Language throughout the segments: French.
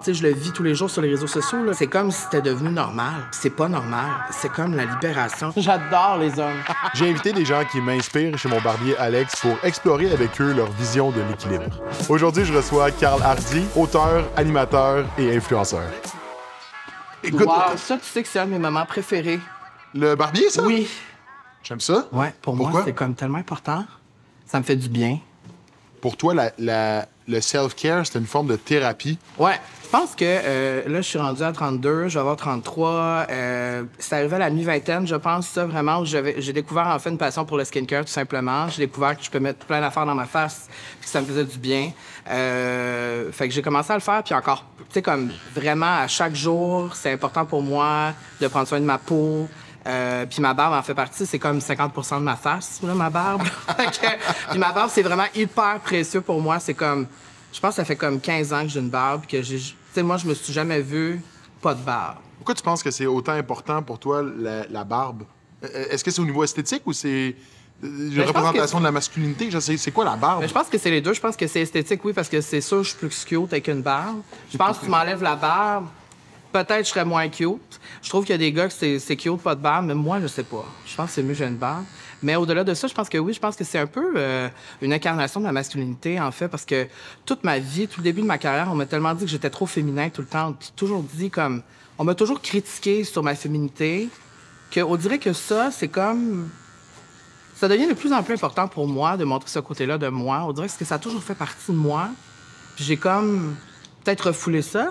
Tu sais, je le vis tous les jours sur les réseaux sociaux, là. C'est comme si c'était devenu normal. C'est pas normal. C'est comme la libération. J'adore les hommes. J'ai invité des gens qui m'inspirent chez mon barbier Alex pour explorer avec eux leur vision de l'équilibre. Aujourd'hui, je reçois Carl Hardy, auteur, animateur et influenceur. Écoute, Wow, ça, tu sais que c'est un de mes moments préférés. le barbier, ça? Oui. J'aime ça. Ouais, pour Pourquoi? moi, c'est comme tellement important. Ça me fait du bien. Pour toi, le self-care, c'est une forme de thérapie. Ouais, je pense que là, je suis rendue à 32, je vais avoir 33. C'est arrivé à la mi-vingtaine, je pense, ça, vraiment, où j'ai découvert, en fait, une passion pour le skincare, tout simplement. J'ai découvert que je peux mettre plein d'affaires dans ma face, puis que ça me faisait du bien. Fait que j'ai commencé à le faire, puis encore, tu sais, comme vraiment, à chaque jour, c'est important pour moi de prendre soin de ma peau. Puis ma barbe en fait partie, c'est comme 50 de ma face, là, ma barbe. Puis ma barbe, c'est vraiment hyper précieux pour moi. C'est comme, je pense que ça fait comme 15 ans que j'ai une barbe, que j'ai, tu sais, moi, je me suis jamais vue pas de barbe. Pourquoi tu penses que c'est autant important pour toi, la barbe? Est-ce que c'est au niveau esthétique ou c'est une représentation de la masculinité? Je sais, c'est quoi la barbe? Mais je pense que c'est les deux. Je pense que c'est esthétique, oui, parce que c'est sûr, je suis plus cute avec une barbe. Je pense que tu m'enlèves la barbe, peut-être je serais moins cute. Je trouve qu'il y a des gars que c'est cute, pas de barbe, mais moi, je sais pas. Je pense que c'est mieux que j'ai une barbe. Mais au-delà de ça, je pense que oui, je pense que c'est un peu une incarnation de la masculinité, en fait, parce que toute ma vie, tout le début de ma carrière, on m'a tellement dit que j'étais trop féminin tout le temps. On m'a toujours dit comme... On m'a toujours critiqué sur ma féminité, qu'on dirait que ça, c'est comme... Ça devient de plus en plus important pour moi de montrer ce côté-là de moi. On dirait que ça a toujours fait partie de moi. Puis j'ai comme peut-être refoulé ça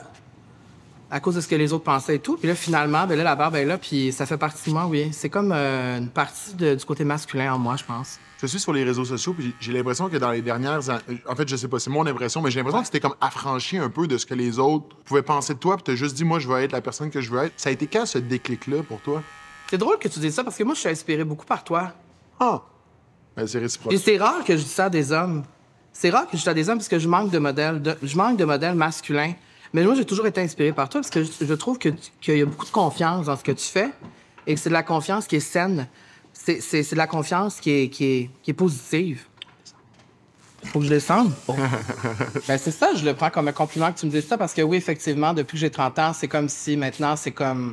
à cause de ce que les autres pensaient et tout. Puis là, finalement, ben là, la barbe est là, puis ça fait partie de moi, oui. C'est comme une partie du côté masculin en moi, je pense. Je suis sur les réseaux sociaux, puis j'ai l'impression que dans les dernières... En fait, je sais pas, c'est mon impression, mais j'ai l'impression que c'était comme affranchi un peu de ce que les autres pouvaient penser de toi, puis t'as juste dit, moi, je veux être la personne que je veux être. Ça a été quand, ce déclic-là, pour toi? C'est drôle que tu dises ça, parce que moi, je suis inspirée beaucoup par toi. Ah! Ben, c'est réciproque. Et c'est rare que je dise ça à des hommes. C'est rare que je dise ça à des hommes, parce que je manque de modèles, je manque de modèles masculins. Mais moi, j'ai toujours été inspirée par toi, parce que je trouve qu'il y a beaucoup de confiance dans ce que tu fais, et que c'est de la confiance qui est saine. C'est de la confiance qui est positive. Faut que je descende. Oh. Ben c'est ça, je le prends comme un compliment que tu me dises ça, parce que oui, effectivement, depuis que j'ai 30 ans, c'est comme si maintenant, c'est comme...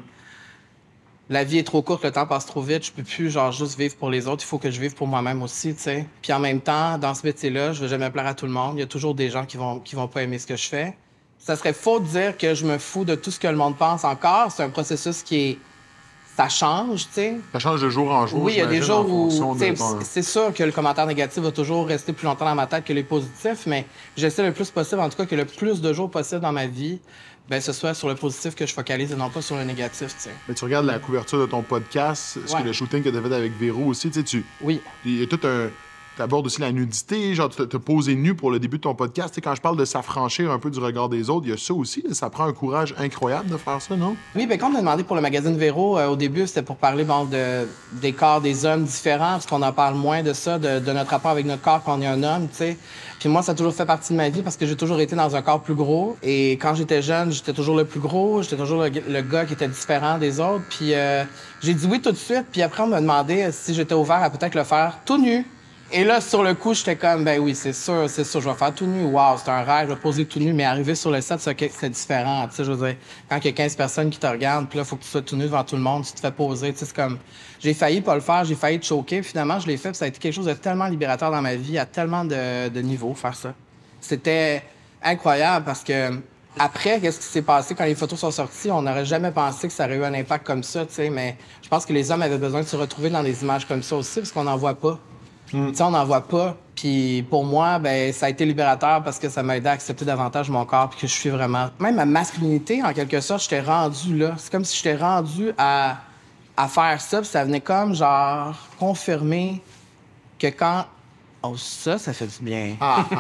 La vie est trop courte, le temps passe trop vite, je peux plus, genre, juste vivre pour les autres, il faut que je vive pour moi-même aussi, tu sais. Puis en même temps, dans ce métier-là, je veux jamais plaire à tout le monde, il y a toujours des gens qui vont pas aimer ce que je fais. Ça serait faux de dire que je me fous de tout ce que le monde pense encore, c'est un processus qui est... Ça change, tu sais. Ça change de jour en jour. Oui, il y a des j'imagine, jours où, en fonction de tu sais, ton- c'est sûr que le commentaire négatif va toujours rester plus longtemps dans ma tête que les positifs, mais j'essaie le plus possible, en tout cas, que le plus de jours possible dans ma vie, ben ce soit sur le positif que je focalise et non pas sur le négatif, tu sais. Mais tu regardes la couverture de ton podcast, Ouais. le shooting que tu as fait avec Véro aussi, tu sais, Oui. il y a tout un... Tu abordes aussi la nudité, genre tu t'as posé nu pour le début de ton podcast. Tu sais, quand je parle de s'affranchir un peu du regard des autres, il y a ça aussi. Là, ça prend un courage incroyable de faire ça, non? Oui, bien, quand on m'a demandé pour le magazine Véro, au début, c'était pour parler bon, des corps des hommes différents, parce qu'on en parle moins de ça, de notre rapport avec notre corps quand on est un homme, tu sais. Puis moi, ça a toujours fait partie de ma vie parce que j'ai toujours été dans un corps plus gros. Et quand j'étais jeune, j'étais toujours le plus gros, j'étais toujours le gars qui était différent des autres. Puis j'ai dit oui tout de suite. Puis après, on m'a demandé si j'étais ouvert à peut-être le faire tout nu. Et là, sur le coup, j'étais comme, ben oui, c'est sûr, je vais faire tout nu. Wow, c'est un rêve, je vais poser tout nu. Mais arriver sur le set, c'est différent. Tu sais, je veux dire, quand il y a 15 personnes qui te regardent, puis là, il faut que tu sois tout nu devant tout le monde, tu te fais poser. Tu sais, c'est comme, j'ai failli pas le faire, j'ai failli te choquer. Finalement, je l'ai fait, puis ça a été quelque chose de tellement libérateur dans ma vie, à tellement de niveaux, faire ça. C'était incroyable parce que, après, qu'est-ce qui s'est passé quand les photos sont sorties? On n'aurait jamais pensé que ça aurait eu un impact comme ça, tu sais, mais je pense que les hommes avaient besoin de se retrouver dans des images comme ça aussi, parce qu'on n'en voit pas. Tu sais, on n'en voit pas. Puis pour moi, ben ça a été libérateur parce que ça m'a aidé à accepter davantage mon corps puis que je suis vraiment... Même ma masculinité, en quelque sorte, j'étais rendu là. C'est comme si j'étais rendu à faire ça, puis ça venait comme, genre, confirmer que quand... Oh, ça fait du bien.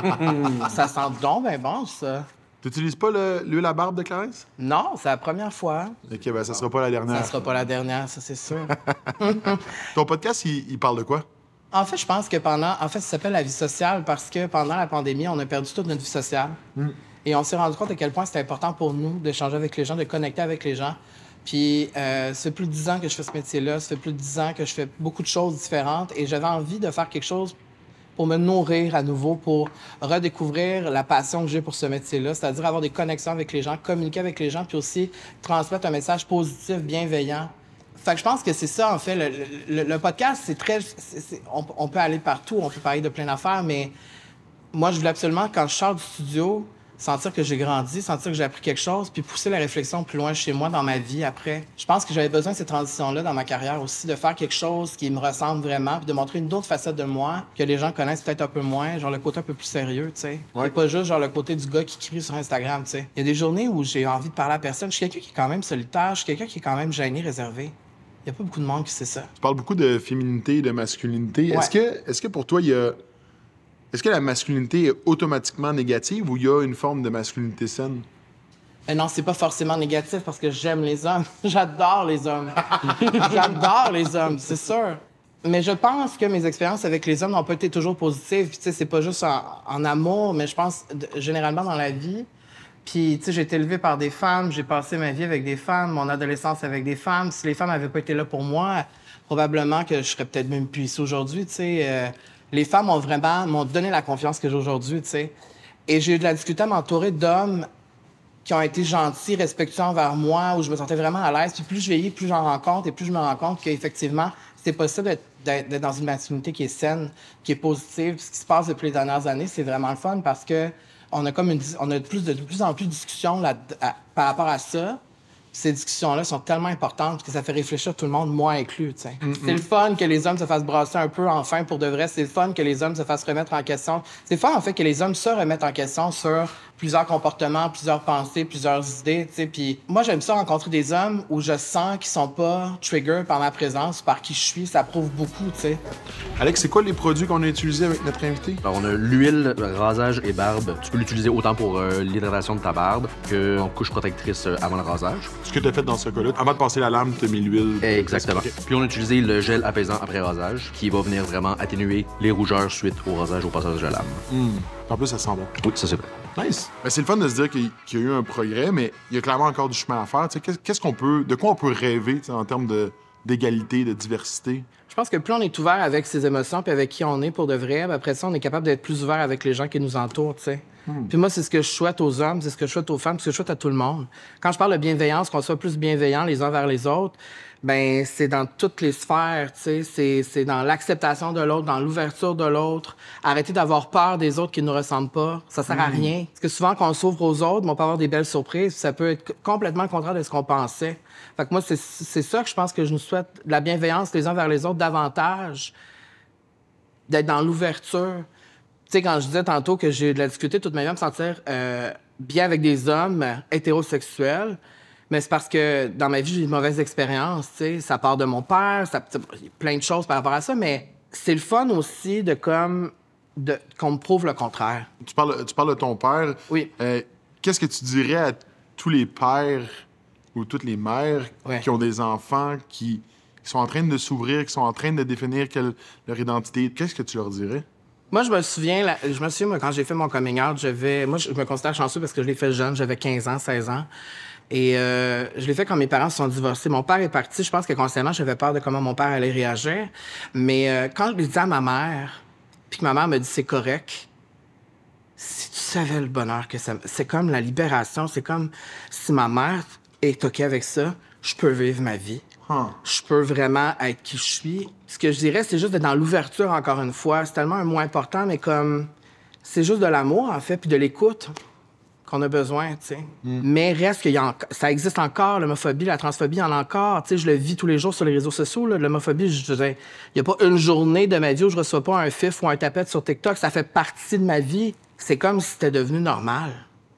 Ça sent donc ben bon, ça. T'utilises pas l'huile à barbe de Clarence? Non, c'est la première fois. OK, ben ça sera pas la dernière. Ça sera pas la dernière, ça, c'est sûr. Ton podcast, il parle de quoi? En fait, je pense que en fait, ça s'appelle la vie sociale parce que pendant la pandémie, on a perdu toute notre vie sociale. Et on s'est rendu compte à quel point c'était important pour nous d'échanger avec les gens, de connecter avec les gens. Puis, ça fait plus de 10 ans que je fais ce métier-là. Ça fait plus de 10 ans que je fais beaucoup de choses différentes. Et j'avais envie de faire quelque chose pour me nourrir à nouveau, pour redécouvrir la passion que j'ai pour ce métier-là, c'est-à-dire avoir des connexions avec les gens, communiquer avec les gens, puis aussi transmettre un message positif, bienveillant. Fait que je pense que c'est ça, en fait. Le podcast, c'est très... on peut aller partout, on peut parler de plein d'affaires, mais moi, je voulais absolument, quand je sors du studio, sentir que j'ai grandi, sentir que j'ai appris quelque chose, puis pousser la réflexion plus loin chez moi dans ma vie après. Je pense que j'avais besoin de cette transition-là dans ma carrière aussi, de faire quelque chose qui me ressemble vraiment, puis de montrer une autre facette de moi que les gens connaissent peut-être un peu moins, genre le côté un peu plus sérieux, tu sais. Ouais. Et pas juste genre le côté du gars qui crie sur Instagram, tu sais. Il y a des journées où j'ai envie de parler à personne. Je suis quelqu'un qui est quand même solitaire, je suis quelqu'un qui est quand même gêné, réservé. Il y a pas beaucoup de monde qui sait ça. Tu parles beaucoup de féminité et de masculinité. Ouais. Est-ce que pour toi, il y a... Est-ce que la masculinité est automatiquement négative ou il y a une forme de masculinité saine? Non, c'est pas forcément négatif parce que j'aime les hommes. J'adore les hommes. J'adore les hommes, c'est sûr. Mais je pense que mes expériences avec les hommes n'ont pas été toujours positives. Puis, tu sais, c'est pas juste en amour, mais je pense généralement dans la vie. Puis, tu sais, j'ai été élevée par des femmes, j'ai passé ma vie avec des femmes, mon adolescence avec des femmes. Si les femmes n'avaient pas été là pour moi, probablement que je serais peut-être même plus ici aujourd'hui, tu sais. Les femmes m'ont donné la confiance que j'ai aujourd'hui, tu sais. Et j'ai eu de la difficulté à m'entourer d'hommes qui ont été gentils, respectueux envers moi, où je me sentais vraiment à l'aise. Puis plus je vieillis, plus j'en rencontre et plus je me rends compte qu'effectivement, c'est possible d'être dans une masculinité qui est saine, qui est positive. Puis ce qui se passe depuis les dernières années, c'est vraiment le fun parce que on a de plus en plus de discussions par rapport à ça. Ces discussions-là sont tellement importantes que ça fait réfléchir tout le monde, moi inclus, tu sais. C'est le fun que les hommes se fassent brasser un peu enfin pour de vrai. C'est le fun que les hommes se fassent remettre en question. C'est le fun, en fait, que les hommes se remettent en question sur plusieurs comportements, plusieurs pensées, plusieurs idées, tu sais. Puis moi, j'aime ça rencontrer des hommes où je sens qu'ils sont pas trigger par ma présence, par qui je suis. Ça prouve beaucoup, tu sais. Alex, c'est quoi les produits qu'on a utilisés avec notre invité? Alors, on a l'huile, rasage et barbe. Tu peux l'utiliser autant pour l'hydratation de ta barbe que en couche protectrice avant le rasage. Ce que tu as fait dans ce cas-là, avant de passer la lame, tu as mis l'huile. Exactement. Okay. Puis on a utilisé le gel apaisant après rasage qui va venir vraiment atténuer les rougeurs suite au rasage, au passage de lame. En plus, ça sent bon. Oui, ça c'est vrai. Nice. Ben, c'est le fun de se dire qu'il y a eu un progrès, mais il y a clairement encore du chemin à faire. De quoi on peut rêver en termes d'égalité, de diversité? Je pense que plus on est ouvert avec ses émotions puis avec qui on est pour de vrai, ben après ça, on est capable d'être plus ouvert avec les gens qui nous entourent, tu sais. Puis moi, c'est ce que je souhaite aux hommes, c'est ce que je souhaite aux femmes, c'est ce que je souhaite à tout le monde. Quand je parle de bienveillance, qu'on soit plus bienveillants les uns vers les autres, ben c'est dans toutes les sphères, tu sais. C'est dans l'acceptation de l'autre, dans l'ouverture de l'autre. Arrêter d'avoir peur des autres qui ne nous ressemblent pas. Ça sert à rien. Parce que souvent, quand on s'ouvre aux autres, on peut avoir des belles surprises. Ça peut être complètement le contraire de ce qu'on pensait. Fait que moi, c'est ça que je pense que je nous souhaite, de la bienveillance les uns vers les autres davantage, d'être dans l'ouverture. Tu sais, quand je disais tantôt que j'ai eu de la difficulté toute ma vie à me sentir bien avec des hommes hétérosexuels, mais c'est parce que dans ma vie, j'ai eu de mauvaises expériences, tu sais. Ça part de mon père, il y a plein de choses par rapport à ça, mais c'est le fun aussi qu'on me prouve le contraire. Tu parles de ton père. Oui. Qu'est-ce que tu dirais à tous les pères ou toutes les mères qui ont des enfants qui sont en train de s'ouvrir, qui sont en train de définir leur identité? Qu'est-ce que tu leur dirais? Moi, je me souviens, moi, quand j'ai fait mon coming out, moi, je me considère chanceux parce que je l'ai fait jeune, j'avais 15 ans, 16 ans. Et je l'ai fait quand mes parents se sont divorcés. Mon père est parti, je pense que consciemment, j'avais peur de comment mon père allait réagir. Mais quand je l'ai dit à ma mère, puis que ma mère me dit « c'est correct », si tu savais le bonheur que ça... C'est comme la libération, c'est comme si ma mère est OK avec ça, je peux vivre ma vie. Je peux vraiment être qui je suis. Ce que je dirais, c'est juste d'être dans l'ouverture, encore une fois. C'est tellement un mot important, mais comme... C'est juste de l'amour, en fait, puis de l'écoute qu'on a besoin, tu sais. Mais reste que ça existe encore, l'homophobie, la transphobie, il y en a encore. Tu sais, je le vis tous les jours sur les réseaux sociaux, là, l'homophobie. Il n'y a pas une journée de ma vie où je reçois pas un fif ou un tapette sur TikTok. Ça fait partie de ma vie. C'est comme si c'était devenu normal.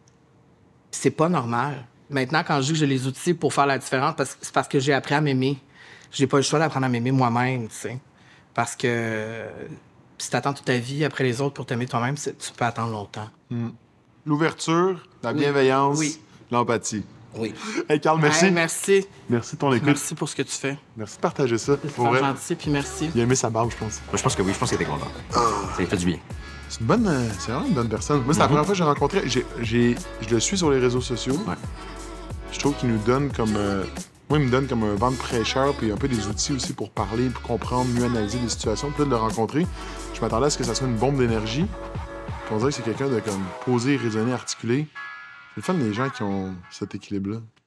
C'est pas normal. Maintenant, quand je dis que j'ai les outils pour faire la différence, c'est parce que j'ai appris à m'aimer. J'ai pas le choix d'apprendre à m'aimer moi-même, tu sais. Parce que si t'attends toute ta vie après les autres pour t'aimer toi-même, tu peux attendre longtemps. L'ouverture, la bienveillance, l'empathie. Oui. Hey, Carl, merci. Hey, merci. Merci de ton écoute. Merci pour ce que tu fais. Merci de partager ça. C'est super gentil, puis merci. Il a aimé sa barbe, je pense. Moi, je pense que oui, je pense qu'il était content. Ça lui fait du bien. C'est vraiment une bonne personne. Moi, c'est la première fois que j'ai rencontré. Je le suis sur les réseaux sociaux. Ouais. Je trouve qu'il nous donne comme Moi, il me donne comme un vent de fraîcheur puis un peu des outils aussi pour parler, pour comprendre, mieux analyser les situations. Puis là, de le rencontrer, je m'attendais à ce que ça soit une bombe d'énergie. Puis on dirait que c'est quelqu'un de comme posé, raisonné, articulé. C'est le fun des gens qui ont cet équilibre-là.